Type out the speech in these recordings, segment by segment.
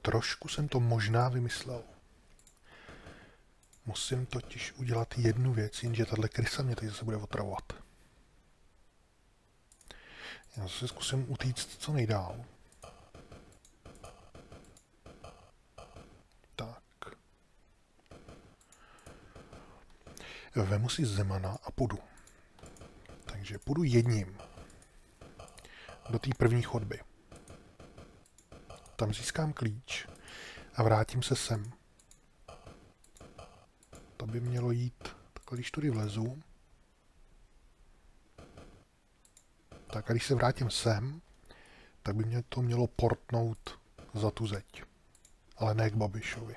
trošku jsem to možná vymyslel. Musím totiž udělat jednu věc, jenže tahle krysa mě tady zase bude otravovat. Já zase zkusím utíct co nejdál. Tak. Vemu si Zemana a půjdu. Takže půjdu jedním do té první chodby. Tam získám klíč a vrátím se sem. To by mělo jít takhle, když tudy vlezu. Tak a když se vrátím sem, tak by mě to mělo portnout za tu zeď. Ale ne k Babišovi.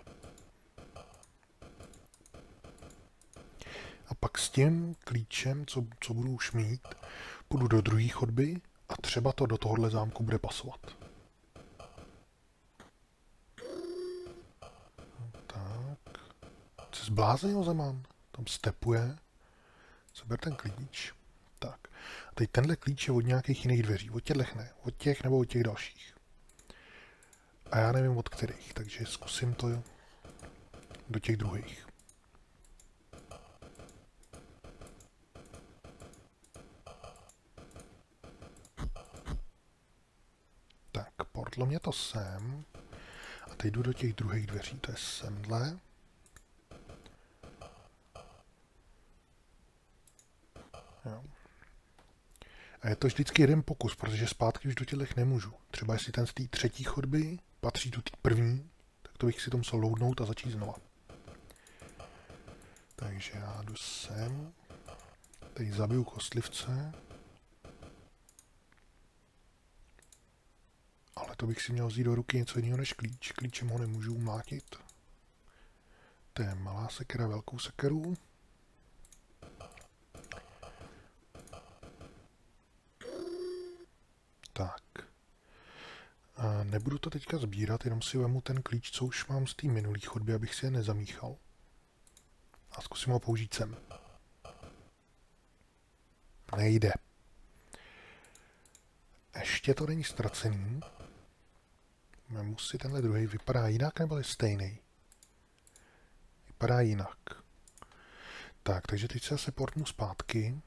A pak s tím klíčem, co budu už mít, půjdu do druhé chodby a třeba to do tohohle zámku bude pasovat. Tak. Se zbláznil Zeman. Tam stepuje. Zaber ten klíč. Tak. A teď tenhle klíč je od nějakých jiných dveří. Od těchto ne. Od těch nebo od těch dalších. A já nevím od kterých, takže zkusím to do těch druhých. Tak, portlo mě to sem. A teď jdu do těch druhých dveří, to je semhle. Jo. A je to vždycky jeden pokus, protože zpátky už do těch nemůžu. Třeba jestli ten z té třetí chodby patří do té první, tak to bych si to musel loadnout a začít znova. Takže já jdu sem. Teď zabiju kostlivce. Ale to bych si měl vzít do ruky něco jiného než klíč. Klíčem ho nemůžu umlátit. To je malá sekera, velkou sekeru. Tak. A nebudu to teďka sbírat, jenom si vemu ten klíč, co už mám z té minulé chodby, abych si je nezamíchal. A zkusím ho použít sem. Nejde. Ještě to není ztracený. Vemu si tenhle druhý, vypadá jinak nebo je stejný? Vypadá jinak. Tak, takže teď se zase portnu zpátky.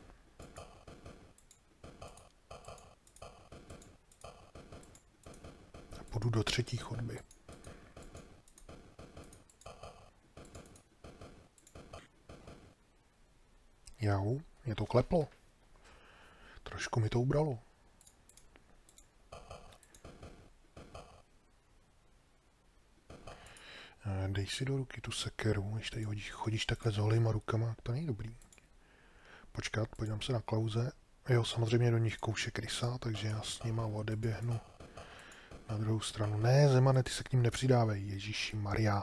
A půjdu do třetí chodby. Jau, mě to kleplo. Trošku mi to ubralo. Dej si do ruky tu sekeru, když tady chodíš takhle s holýma rukama, to není dobrý. Počkat, podívám se na klauze. Jo, samozřejmě do nich kouše krysa, takže já s nima odeběhnu na druhou stranu. Ne, Zemane, ty se k ním nepřidávej, Ježíši Maria.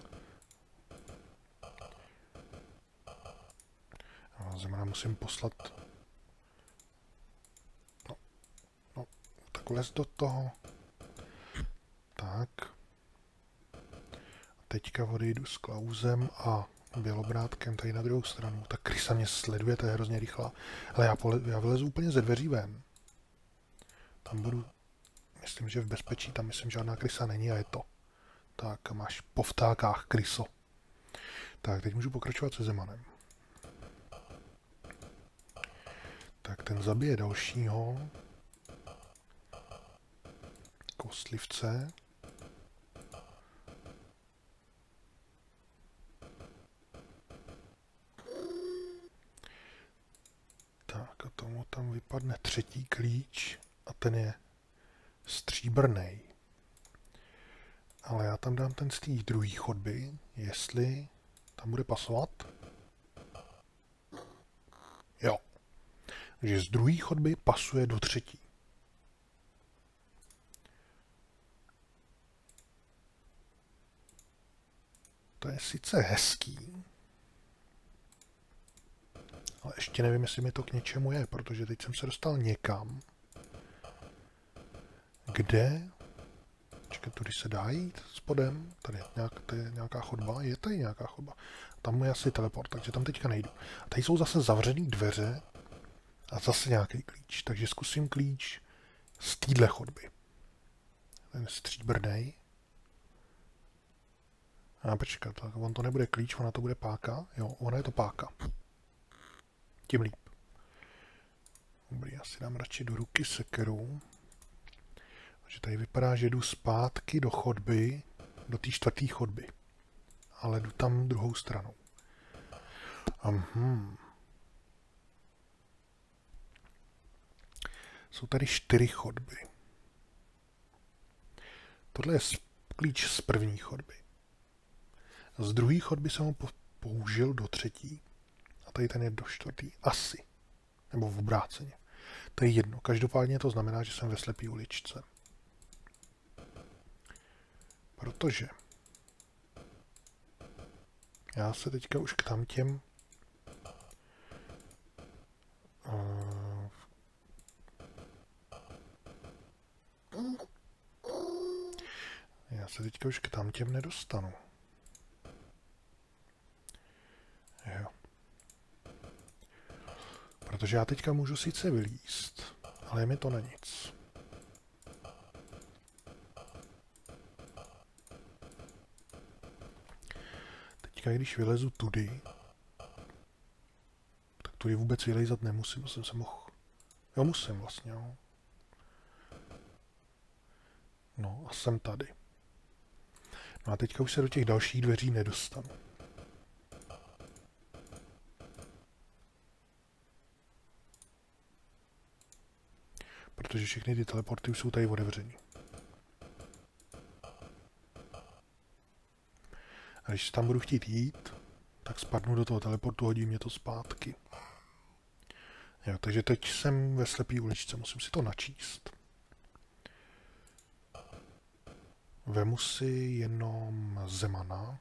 Zemana musím poslat. No, tak les do toho. Tak. Teďka odejdu s klauzem a bělobrátkem tady na druhou stranu. Ta krysa mě sleduje, to je hrozně rychlá. Ale já vylezu úplně ze dveří ven. Tam budu, myslím, že v bezpečí, tam myslím, žádná krysa není a je to. Tak máš po vtákách, kryso. Tak, teď můžu pokračovat se Zemanem. Tak ten zabije dalšího. Kostlivce. Tak a tomu tam vypadne třetí klíč a ten je stříbrnej. Ale já tam dám ten z té druhé chodby, jestli tam bude pasovat. Jo. Takže z druhé chodby pasuje do třetí. To je sice hezký, ale ještě nevím, jestli mi to k něčemu je, protože teď jsem se dostal někam, kde... Čekat, tudy se dá jít spodem, tady je nějaká chodba, je tady nějaká chodba. Tam je asi teleport, takže tam teďka nejdu. A tady jsou zase zavřený dveře a zase nějaký klíč, takže zkusím klíč z téhle chodby. Ten stříbrnej. A počkat, tak on to nebude klíč, ona to bude páka. Jo, ona je to páka. Tím líp. Dobrý, já si dám radši do ruky sekeru. Takže tady vypadá, že jdu zpátky do chodby, do té čtvrté chodby. Ale jdu tam druhou stranou. Jsou tady 4 chodby. Tohle je klíč z první chodby. Z druhé chodby jsem ho použil do třetí. A tady ten je do čtvrtý. Asi. Nebo v obráceně. To je jedno. Každopádně to znamená, že jsem ve slepý uličce. Protože já se teďka už k tamtěm nedostanu. Jo. Protože já teďka můžu sice vylízt, ale je mi to na nic. Teďka, když vylezu tudy, tak tudy vůbec vylejzat nemusím, jsem se mohl... Jo, musím vlastně, jo. No a jsem tady. No a teďka už se do těch dalších dveří nedostanu. Protože všechny ty teleporty už jsou tady otevřený. A když tam budu chtít jít, tak spadnu do toho teleportu, hodí mě to zpátky. Jo, takže teď jsem ve slepý uličce, musím si to načíst. Vemu si jenom Zemana.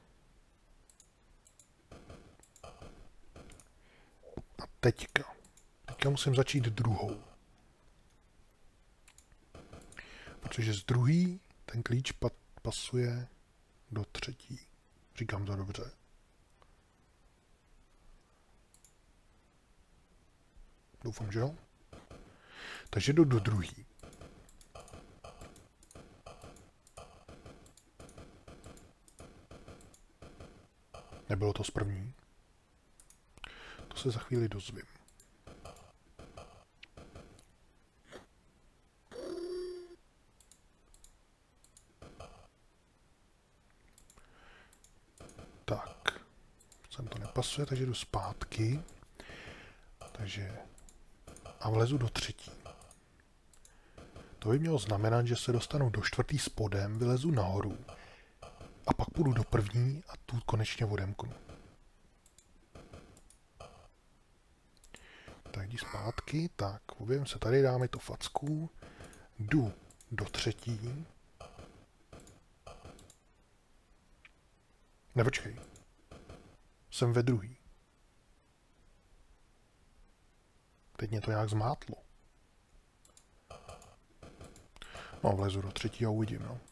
A teďka musím začít druhou. Protože z druhý ten klíč pasuje do třetí. Říkám to dobře. Doufám, že jo? Takže jdu do druhý. Nebylo to z první. To se za chvíli dozvím. Tak. Sem to nepasuje, takže jdu zpátky. Takže... A vlezu do třetí. To by mělo znamenat, že se dostanu do čtvrtý spodem, vylezu nahoru. A pak půjdu do první a tu konečně odemknu. Tak jdi zpátky, tak objevím se tady, dáme to facku. Jdu do třetí. Nepočkej. Jsem ve druhý. Teď mě to nějak zmátlo. No, vlezu do třetí a uvidím, no.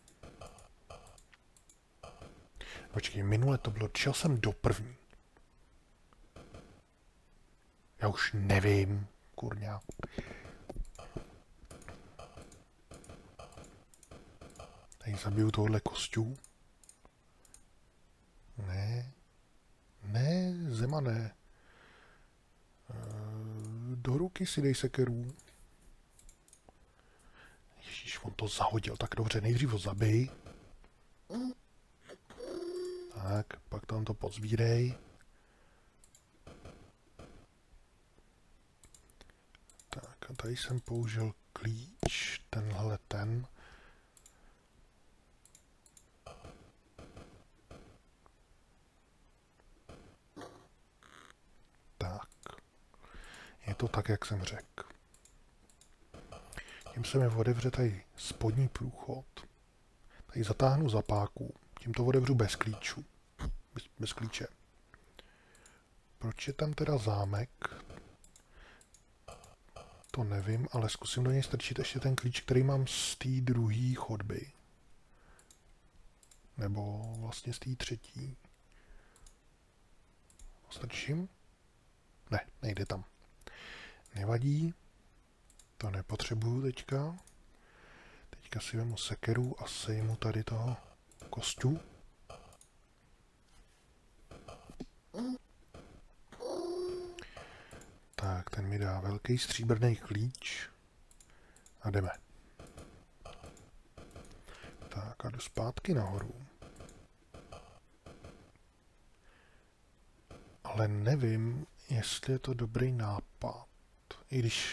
Počkej, minule to bylo, šel jsem do první. Já už nevím, kurňa. Tady zabiju tohle kostů. Ne, Zemane. Do ruky si dej sekeru. Ježíš, on to zahodil. Tak dobře, nejdřív ho zabij. Tak, pak tam to pozbírej. Tak, a tady jsem použil klíč, tenhle ten. Tak. Je to tak, jak jsem řekl. Tím se mi otevře tady spodní průchod. Tady zatáhnu zapáku. Tím to otevřu bez klíčů. Bez klíče. Proč je tam teda zámek? To nevím, ale zkusím do něj strčit ještě ten klíč, který mám z té druhé chodby. Nebo vlastně z té třetí. Strčím? Ne, nejde tam. Nevadí. To nepotřebuju teďka. Teďka si vemu sekeru a sejmu tady toho kostu. Tak, ten mi dá velký stříbrný klíč. A jdeme. Tak a jdu zpátky nahoru. Ale nevím, jestli je to dobrý nápad. I když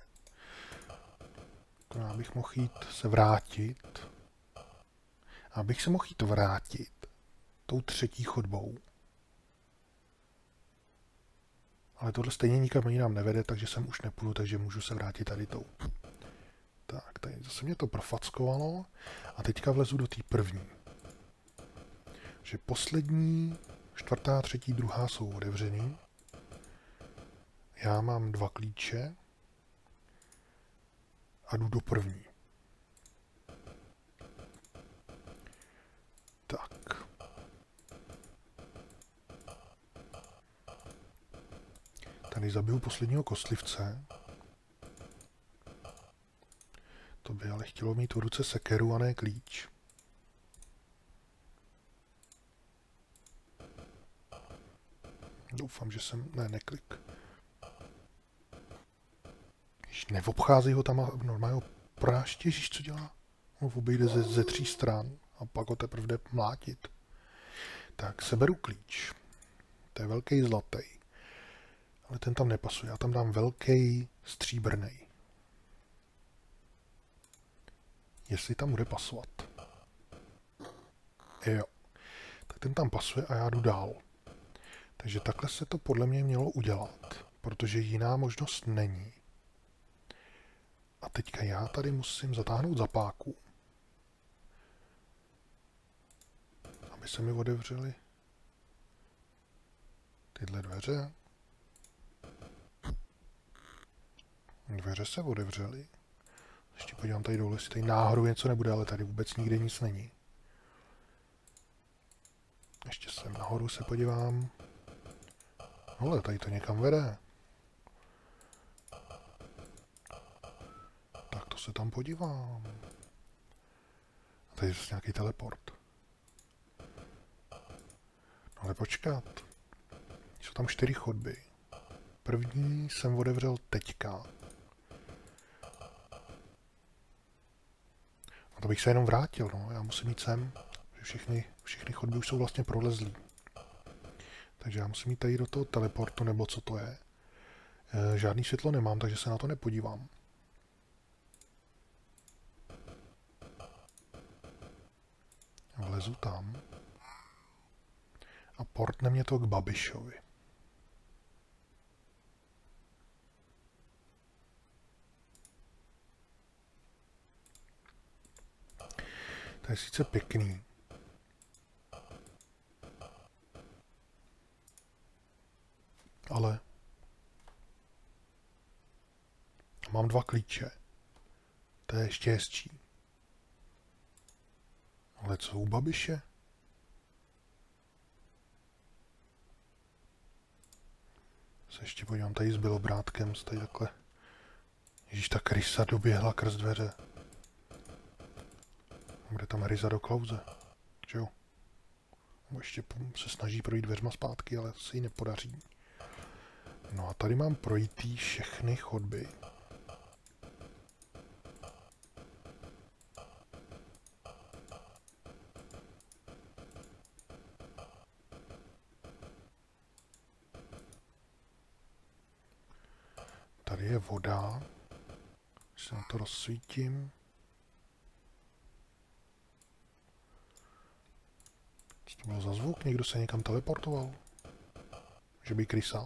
já bych mohl jít se vrátit. Abych se mohl jít vrátit tou třetí chodbou. Ale tohle stejně nikam jinam nevede, takže sem už nepůjdu, takže můžu se vrátit tady tou. Tak, tady zase mě to profackovalo. A teďka vlezu do té první. Že poslední, čtvrtá, třetí, druhá jsou otevřený. Já mám 2 klíče. A jdu do první. Tak. Tady zabiju posledního kostlivce. To by ale chtělo mít v ruce sekeru a ne klíč. Doufám, že jsem... Ne, neklik. Když neobchází ho tam a normálně ho práště, ježiš, co dělá? On obejde ze 3 stran a pak ho teprve jde mlátit. Tak, seberu klíč. To je velký zlatý. Ale ten tam nepasuje. Já tam dám velký stříbrný. Jestli tam bude pasovat. Jo. Tak ten tam pasuje a já jdu dál. Takže takhle se to podle mě mělo udělat. Protože jiná možnost není. A teďka já tady musím zatáhnout zapáku. Aby se mi otevřely tyhle dveře. Dveře se otevřely. Ještě podívám tady dole, jestli tady náhodou něco nebude, ale tady vůbec nikde nic není. Ještě sem nahoru se podívám. Ale tady to někam vede. Tak to se tam podívám. A tady je zase nějaký teleport. No ale počkat. Jsou tam 4 chodby. První jsem otevřel teďka. A to bych se jenom vrátil, no. Já musím jít sem. Všechny chodby už jsou vlastně prolezlý. Takže já musím jít tady do toho teleportu, nebo co to je. Žádný světlo nemám, takže se na to nepodívám. Vlezu tam. A portne mě to k Babišovi. To je sice pěkný. Ale mám 2 klíče. To je ještě hezčí. Ale co u Babiše? Se ještě podívám tady s Bělobrádkem, tady takhle. Ježíš, ta krysa doběhla krz dveře. Bude tam Ryza do klauze. Že jo? Ještě se snaží projít dveřma zpátky, ale se jí nepodaří. No a tady mám projítý všechny chodby. Tady je voda. Když se na to rozsvítím. Co to bylo za zvuk? Někdo se někam teleportoval? Že by krysa?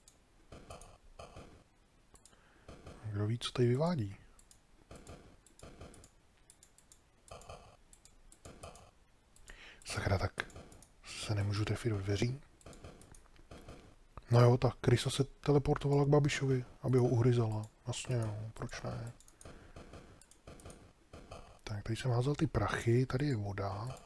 Kdo ví, co tady vyvádí? Sakra, tak se nemůžu trefit do dveří. No jo, tak krysa se teleportovala k Babišovi, aby ho uhryzala. Vlastně jo, proč ne? Tak, tady jsem házel ty prachy, tady je voda.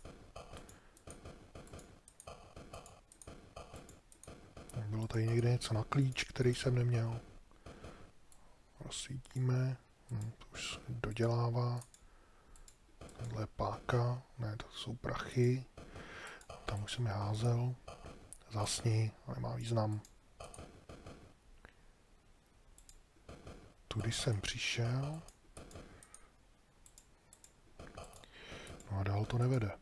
Bylo tady někde něco na klíč, který jsem neměl. Rozsvítíme. To už dodělává. Tenhle je páka. Ne, to jsou prachy. Tam už jsem je házel. Zasni, nemá význam. Tudy jsem přišel. No a dál to nevede.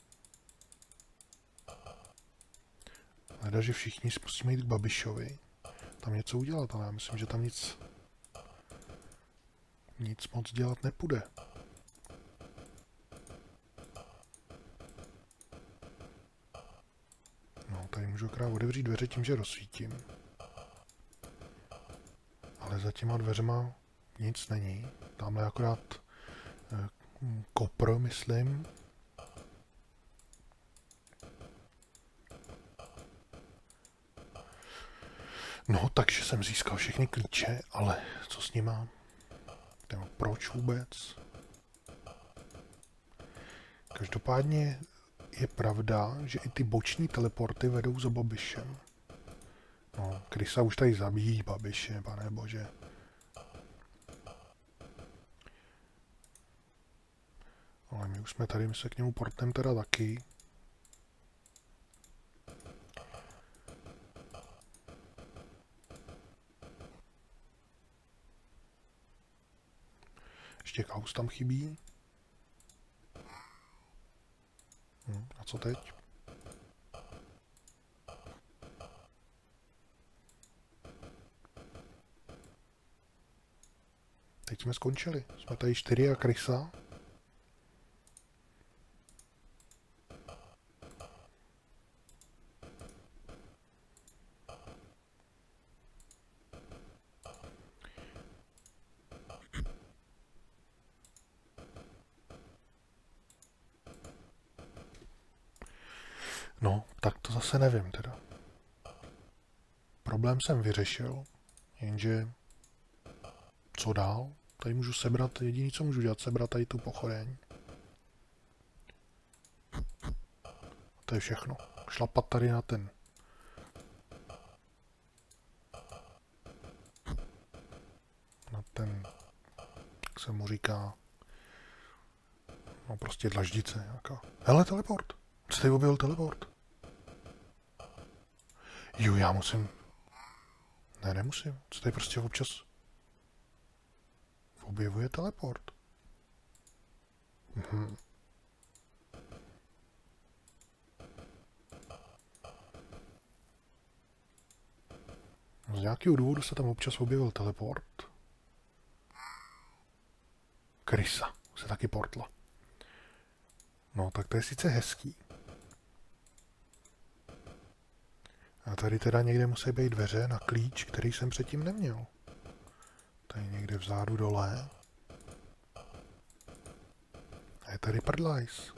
Leda, že všichni musíme jít k Babišovi. Tam něco udělat, ale já myslím, že tam nic moc dělat nepůjde. No, tady můžu akorát otevřít dveře tím, že rozsvítím. Ale za těma dveřema nic není. Tamhle akorát kopr, myslím. No, takže jsem získal všechny klíče, ale co s nima? Nebo proč vůbec? Každopádně je pravda, že i ty boční teleporty vedou za Babišem. No, Krysa už tady zabíjí Babiše, pane bože. Ale my už jsme tady, my se k němu portem teda taky. Ještě Chaos tam chybí. A co teď? Teď jsme skončili. Jsme tady 4 a Krysa. No, tak to zase nevím teda. Problém jsem vyřešil, jenže co dál? Tady můžu sebrat, jediný co můžu dělat, sebrat tady tu pochodeň. To je všechno. Šlapat tady na ten. Jak se mu říká. No prostě dlaždice nějaká. Hele, teleport. Co tady objevil teleport? Jo, já musím. Ne, nemusím. Co tady prostě občas objevuje teleport. Z nějakého důvodu se tam občas objevil teleport. Krysa se taky portla. No, tak to je sice hezký. A tady teda někde musí být dveře na klíč, který jsem předtím neměl. Tady někde vzadu dole. A je tady prdlajs.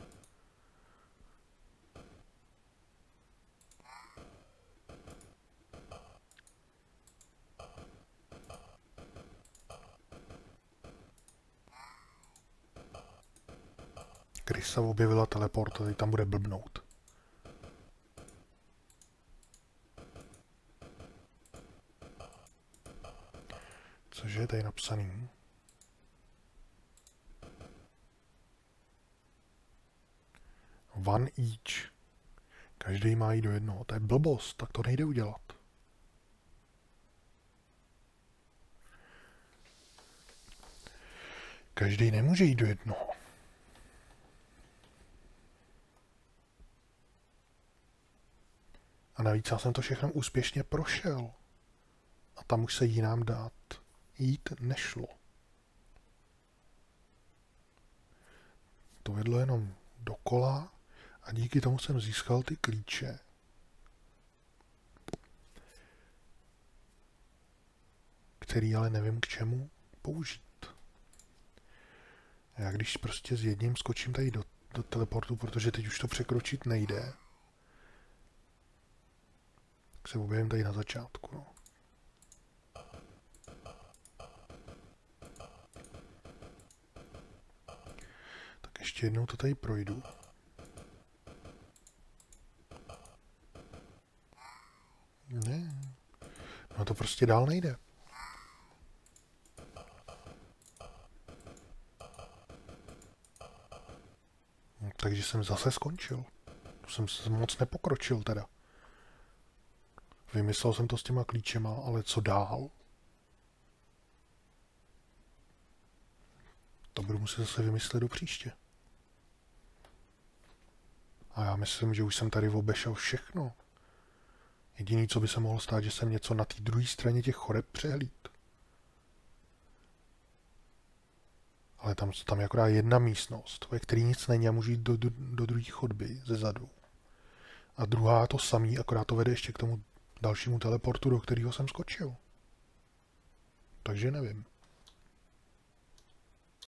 Krysa objevila teleport a teď tam bude blbnout. Cože je tady napsaný? One each. Každý má jít do jednoho. To je blbost, tak to nejde udělat. Každý nemůže jít do jednoho. A navíc já jsem to všechno úspěšně prošel. A tam už se jinam dát jít nešlo. To vedlo jenom dokola a díky tomu jsem získal ty klíče. Který ale nevím k čemu použít. Já když prostě s jedním skočím tady do teleportu, protože teď už to překročit nejde, tak se objevím tady na začátku. No. Tak ještě jednou to tady projdu. Ne. No to prostě dál nejde. No, takže jsem zase skončil. To jsem se moc nepokročil teda. Vymyslel jsem to s těma klíčema, ale co dál? To budu muset zase vymyslet do příště. A já myslím, že už jsem tady obešel všechno. Jediný, co by se mohlo stát, že jsem něco na té druhé straně těch chodeb přehlíd. Ale tam je akorát jedna místnost, ve které nic není a můžu jít do druhé chodby ze zadu. A druhá to samý, akorát to vede ještě k tomu dalšímu teleportu, do kterého jsem skočil. Takže nevím.